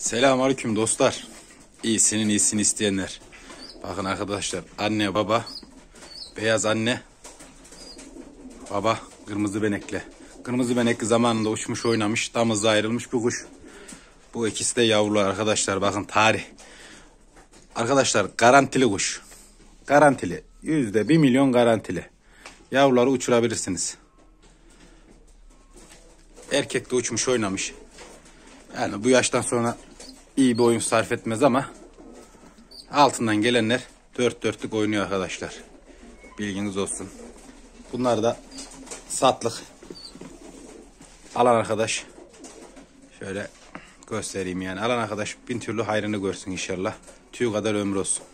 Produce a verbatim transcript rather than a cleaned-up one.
Selamünaleyküm dostlar. İyisinin iyisini isteyenler. Bakın arkadaşlar, anne baba, beyaz anne, baba kırmızı benekli. Kırmızı benekli zamanında uçmuş oynamış, damızda ayrılmış bir kuş. Bu ikisi de yavrular arkadaşlar, bakın tarih. Arkadaşlar garantili kuş. Garantili. Yüzde bir milyon garantili. Yavruları uçurabilirsiniz. Erkek de uçmuş oynamış. Yani bu yaştan sonra iyi bir oyun sarf etmez ama altından gelenler dört dörtlük oynuyor arkadaşlar. Bilginiz olsun. Bunlar da satlık. Alan arkadaş şöyle göstereyim yani. Alan arkadaş bin türlü hayrını görsün inşallah. Tüy kadar ömrü olsun.